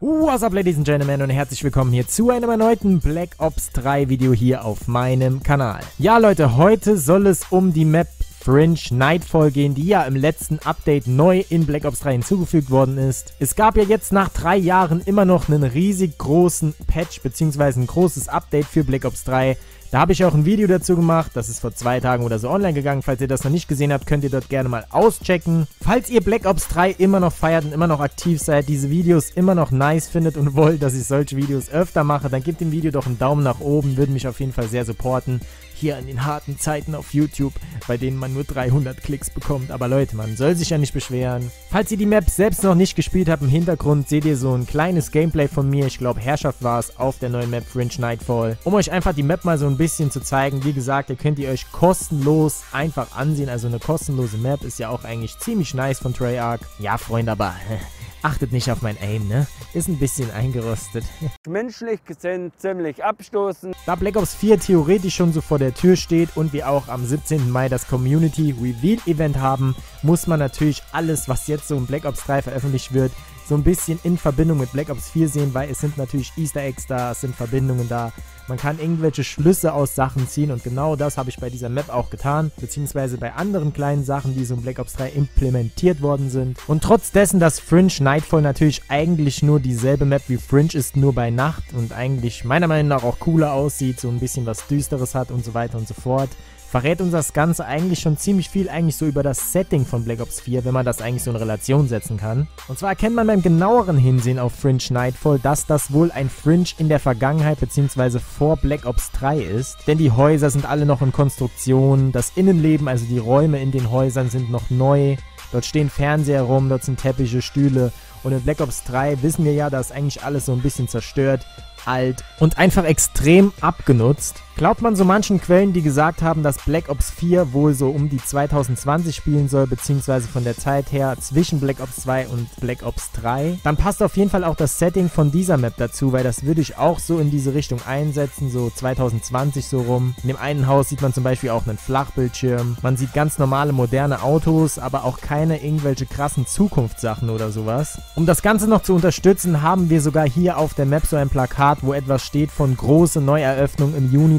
What's up, Ladies and Gentlemen, und herzlich willkommen hier zu einem erneuten Black Ops 3 Video hier auf meinem Kanal. Ja Leute, heute soll es um die Map Fringe Nightfall gehen, die ja im letzten Update neu in Black Ops 3 hinzugefügt worden ist. Es gab ja jetzt nach 3 Jahren immer noch einen riesig großen Patch bzw. ein großes Update für Black Ops 3. Da habe ich auch ein Video dazu gemacht, das ist vor 2 Tagen oder so online gegangen. Falls ihr das noch nicht gesehen habt, könnt ihr dort gerne mal auschecken. Falls ihr Black Ops 3 immer noch feiert und immer noch aktiv seid, diese Videos immer noch nice findet und wollt, dass ich solche Videos öfter mache, dann gebt dem Video doch einen Daumen nach oben, würde mich auf jeden Fall sehr supporten. Hier in den harten Zeiten auf YouTube, bei denen man nur 300 Klicks bekommt. Aber Leute, man soll sich ja nicht beschweren. Falls ihr die Map selbst noch nicht gespielt habt, im Hintergrund seht ihr so ein kleines Gameplay von mir. Ich glaube, Herrschaft war es auf der neuen Map Fringe Nightfall. Um euch einfach die Map mal so ein bisschen zu zeigen. Wie gesagt, ihr könnt die euch kostenlos einfach ansehen. Also eine kostenlose Map ist ja auch eigentlich ziemlich nice von Treyarch. Ja, Freunde, aber achtet nicht auf mein Aim, ne? Ist ein bisschen eingerostet. Menschlich gesehen ziemlich abstoßend. Da Black Ops 4 theoretisch schon so vor der Tür steht und wir auch am 17. Mai das Community Reveal Event haben, muss man natürlich alles, was jetzt so in Black Ops 3 veröffentlicht wird, so ein bisschen in Verbindung mit Black Ops 4 sehen, weil es sind natürlich Easter Eggs da, es sind Verbindungen da. Man kann irgendwelche Schlüsse aus Sachen ziehen und genau das habe ich bei dieser Map auch getan, beziehungsweise bei anderen kleinen Sachen, die so in Black Ops 3 implementiert worden sind. Und trotz dessen, dass Fringe Nightfall natürlich eigentlich nur dieselbe Map wie Fringe ist, nur bei Nacht und eigentlich meiner Meinung nach auch cooler aussieht, so ein bisschen was Düsteres hat und so weiter und so fort, verrät uns das Ganze eigentlich schon ziemlich viel eigentlich so über das Setting von Black Ops 4, wenn man das eigentlich so in Relation setzen kann. Und zwar erkennt man beim genaueren Hinsehen auf Fringe Nightfall, dass das wohl ein Fringe in der Vergangenheit bzw. vor Black Ops 3 ist. Denn die Häuser sind alle noch in Konstruktion, das Innenleben, also die Räume in den Häusern sind noch neu. Dort stehen Fernseher rum, dort sind Teppiche, Stühle. Und in Black Ops 3 wissen wir ja, dass eigentlich alles so ein bisschen zerstört, alt und einfach extrem abgenutzt. Glaubt man so manchen Quellen, die gesagt haben, dass Black Ops 4 wohl so um die 2020 spielen soll, beziehungsweise von der Zeit her zwischen Black Ops 2 und Black Ops 3, dann passt auf jeden Fall auch das Setting von dieser Map dazu, weil das würde ich auch so in diese Richtung einsetzen, so 2020 so rum. In dem einen Haus sieht man zum Beispiel auch einen Flachbildschirm, man sieht ganz normale moderne Autos, aber auch keine irgendwelche krassen Zukunftssachen oder sowas. Um das Ganze noch zu unterstützen, haben wir sogar hier auf der Map so ein Plakat, wo etwas steht von große Neueröffnung im Juni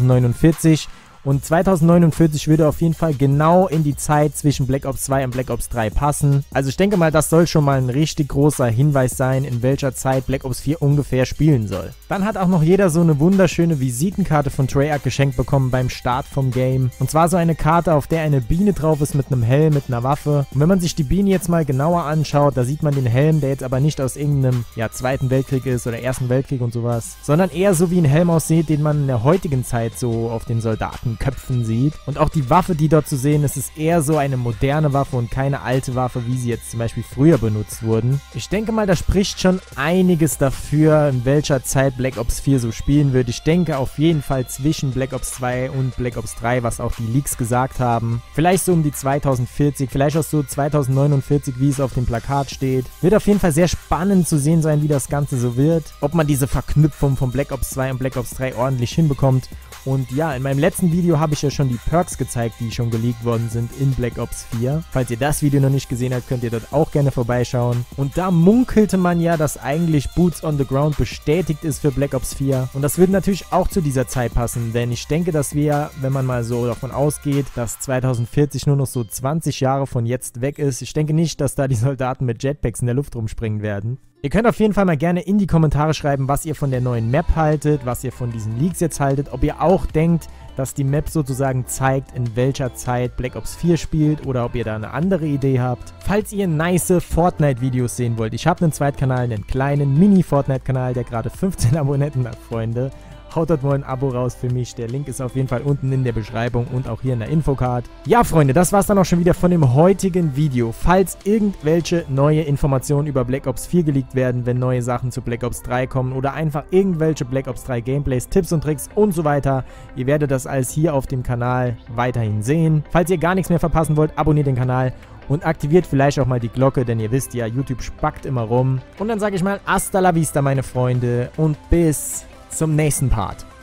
2049 und 2049 würde auf jeden Fall genau in die Zeit zwischen Black Ops 2 und Black Ops 3 passen. Also ich denke mal, das soll schon mal ein richtig großer Hinweis sein, in welcher Zeit Black Ops 4 ungefähr spielen soll. Dann hat auch noch jeder so eine wunderschöne Visitenkarte von Treyarch geschenkt bekommen beim Start vom Game. Und zwar so eine Karte, auf der eine Biene drauf ist mit einem Helm, mit einer Waffe. Und wenn man sich die Biene jetzt mal genauer anschaut, da sieht man den Helm, der jetzt aber nicht aus irgendeinem Zweiten Weltkrieg ist oder Ersten Weltkrieg und sowas, sondern eher so wie ein Helm aussieht, den man in der heutigen Zeit so auf den Soldatenköpfen sieht. Und auch die Waffe, die dort zu sehen ist, ist eher so eine moderne Waffe und keine alte Waffe, wie sie jetzt zum Beispiel früher benutzt wurden. Ich denke mal, da spricht schon einiges dafür, in welcher Zeit Black Ops 4 so spielen wird. Ich denke auf jeden Fall zwischen Black Ops 2 und Black Ops 3, was auch die Leaks gesagt haben. Vielleicht so um die 2040, vielleicht auch so 2049, wie es auf dem Plakat steht. Wird auf jeden Fall sehr spannend zu sehen sein, wie das Ganze so wird. Ob man diese Verknüpfung von Black Ops 2 und Black Ops 3 ordentlich hinbekommt. Und ja, in meinem letzten Video habe ich ja schon die Perks gezeigt, die schon geleakt worden sind in Black Ops 4. Falls ihr das Video noch nicht gesehen habt, könnt ihr dort auch gerne vorbeischauen. Und da munkelte man ja, dass eigentlich Boots on the Ground bestätigt ist für Black Ops 4. Und das würde natürlich auch zu dieser Zeit passen, denn ich denke, dass wir, wenn man mal so davon ausgeht, dass 2040 nur noch so 20 Jahre von jetzt weg ist, ich denke nicht, dass da die Soldaten mit Jetpacks in der Luft rumspringen werden. Ihr könnt auf jeden Fall mal gerne in die Kommentare schreiben, was ihr von der neuen Map haltet, was ihr von diesen Leaks jetzt haltet, ob ihr auch denkt, dass die Map sozusagen zeigt, in welcher Zeit Black Ops 4 spielt oder ob ihr da eine andere Idee habt. Falls ihr nice Fortnite-Videos sehen wollt, ich habe einen Zweitkanal, einen kleinen Mini-Fortnite-Kanal, der gerade 15 Abonnenten hat, Freunde. Haut dort mal ein Abo raus für mich. Der Link ist auf jeden Fall unten in der Beschreibung und auch hier in der Infocard. Ja, Freunde, das war's dann auch schon wieder von dem heutigen Video. Falls irgendwelche neue Informationen über Black Ops 4 geleakt werden, wenn neue Sachen zu Black Ops 3 kommen oder einfach irgendwelche Black Ops 3 Gameplays, Tipps und Tricks und so weiter, ihr werdet das alles hier auf dem Kanal weiterhin sehen. Falls ihr gar nichts mehr verpassen wollt, abonniert den Kanal und aktiviert vielleicht auch mal die Glocke, denn ihr wisst ja, YouTube spackt immer rum. Und dann sage ich mal, hasta la vista, meine Freunde, und bis zum nächsten Part.